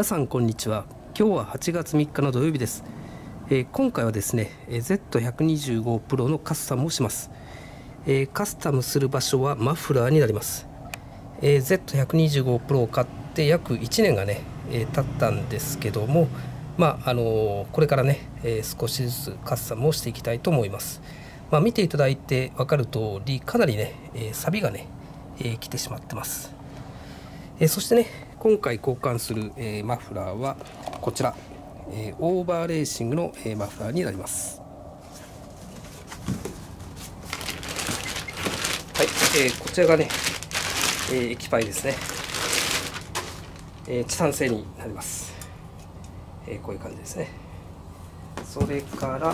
さんこんにちは。今日は8月3日の土曜日です。今回はですね Z125 Pro のカスタムをします。カスタムする場所はマフラーになります。Z125 Pro を買って約1年がね、経ったんですけども、これからね、少しずつカスタムをしていきたいと思います。見ていただいて分かる通りかなりね、錆がね、来てしまってます。そしてね、今回交換する、マフラーはこちら、オーバーレーシングの、マフラーになります。はい、こちらがね、液パイですね。チタン製になります。こういう感じですね。それから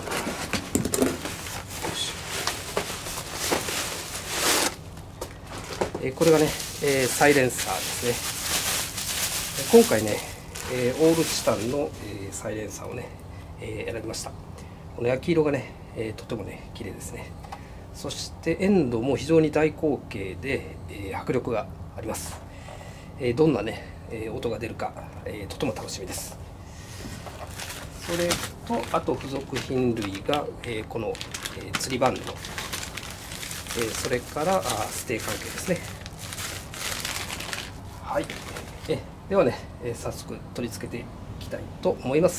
これがね、サイレンサーですね。今回ね、オールチタンの、サイレンサーをね、選びました。この焼き色がね、とてもね綺麗ですね。そしてエンドも非常に大口径で、迫力があります。どんなね、音が出るか、とても楽しみです。それとあと付属品類が、この、釣りバンド、それからステー関係ですね。はい、ではね、早速取り付けていきたいと思います。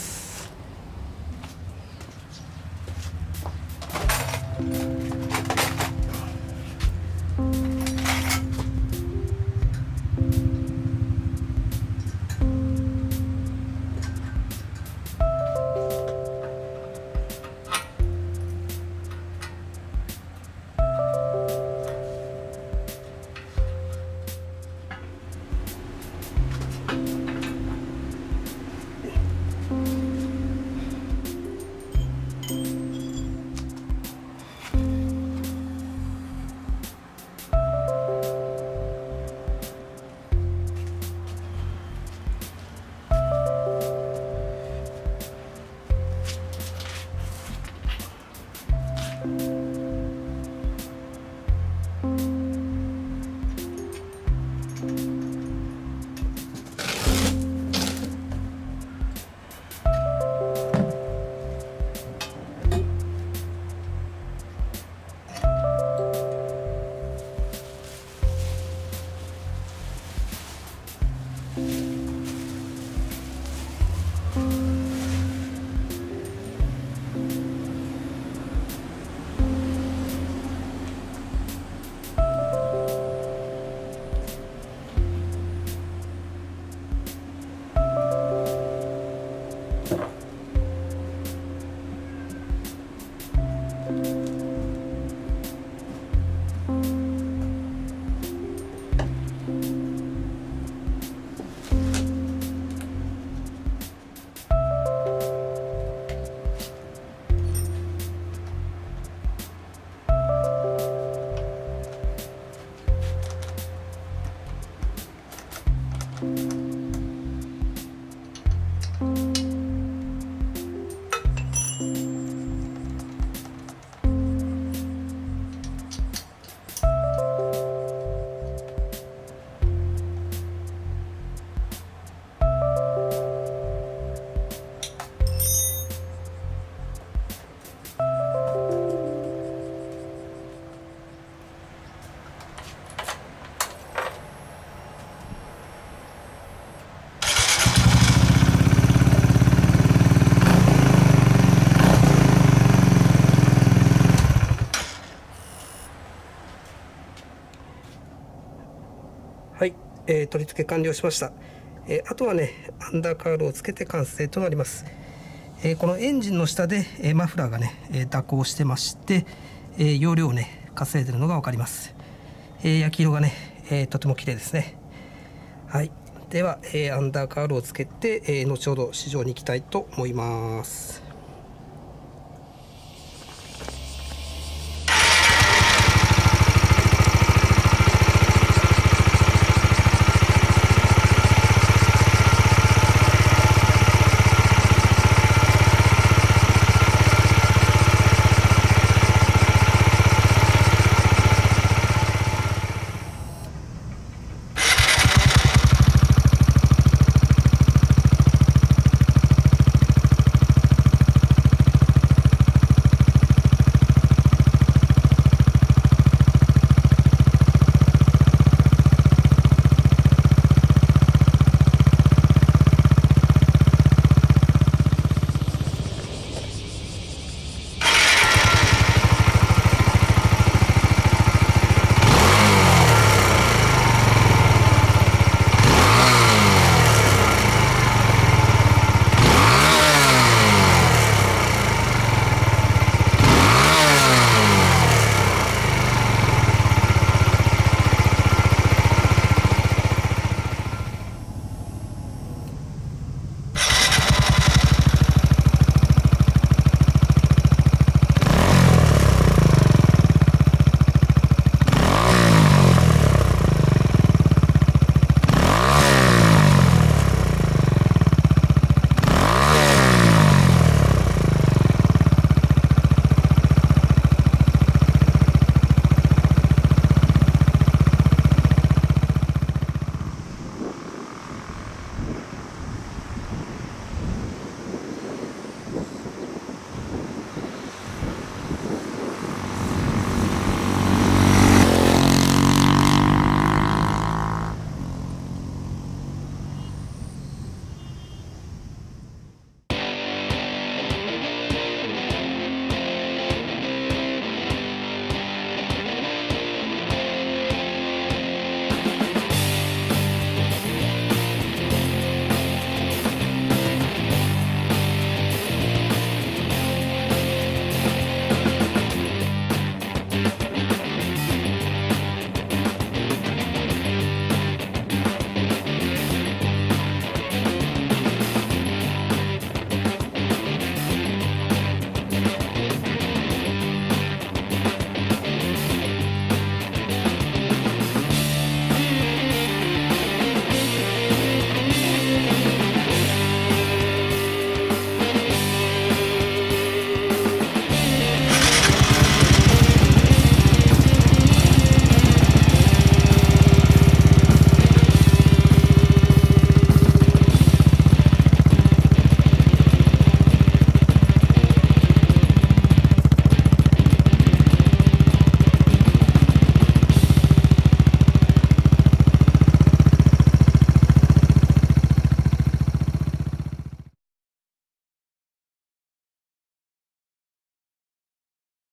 はい、取り付け完了しました。あとはね、アンダーカールをつけて完成となります。このエンジンの下で、マフラーがね、蛇行してまして、容量をね、稼いでるのが分かります。焼き色がね、とても綺麗ですね。はい、では、アンダーカールをつけて、後ほど試乗に行きたいと思います。